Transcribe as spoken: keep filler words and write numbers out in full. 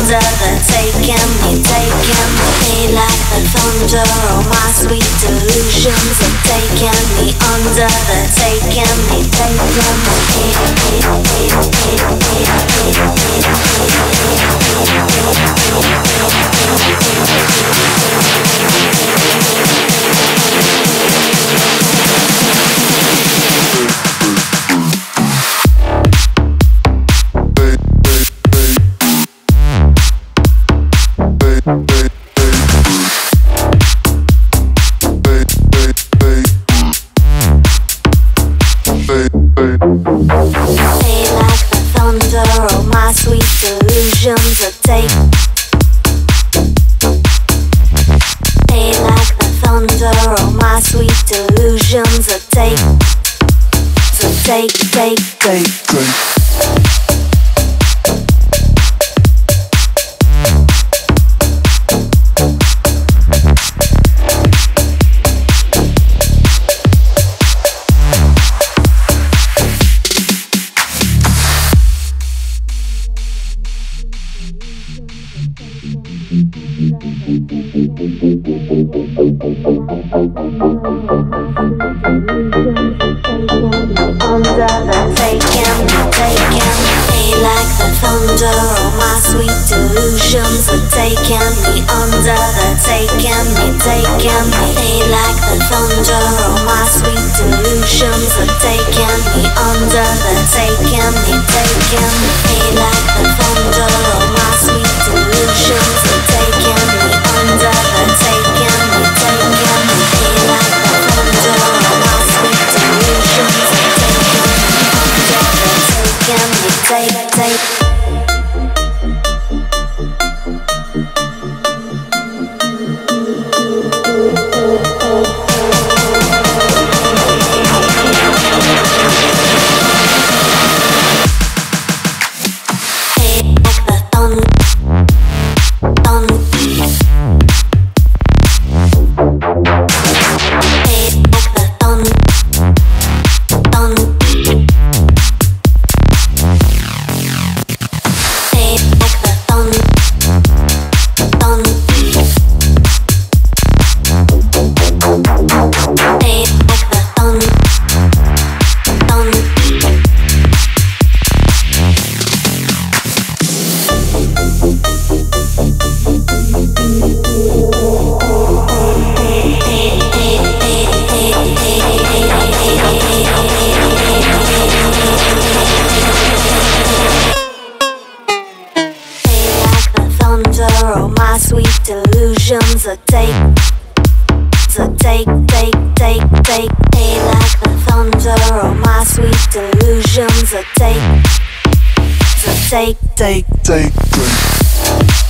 under the taking, me taking me like the thunder. Oh, my sweet delusions are taking me under the taking, me taking delusions are take me like the thunder. Oh, my sweet delusions are take, so take, take, take, take. Under the taking, taking me like the thunder. Oh, my sweet delusions are taking me under the taking, me taking me like the thunder. Oh, my sweet delusions are taking me under the taking, me taking me like the thunder. Oh, my sweet delusions are taking me under the taking, me taking me like the thunder. Oh, my sweet delusions are taking me under the taking, me take, take. Oh, my sweet delusions are take, so take, take, take, take me like the thunder. Oh, my sweet delusions are take, so take, take, take, take.